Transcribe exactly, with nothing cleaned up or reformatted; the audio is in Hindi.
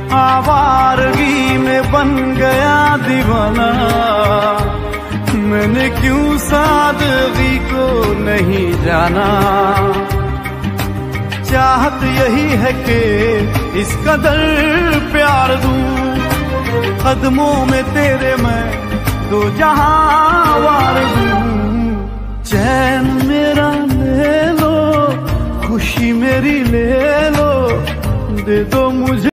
आवारगी में बन गया दीवाना, मैंने क्यों सादगी को नहीं जाना। चाहत यही है कि इस कदर प्यार दूं, कदमों में तेरे मैं दो जहां वार दूं। चैन मेरा ले लो, खुशी मेरी ले लो, दे दो मुझे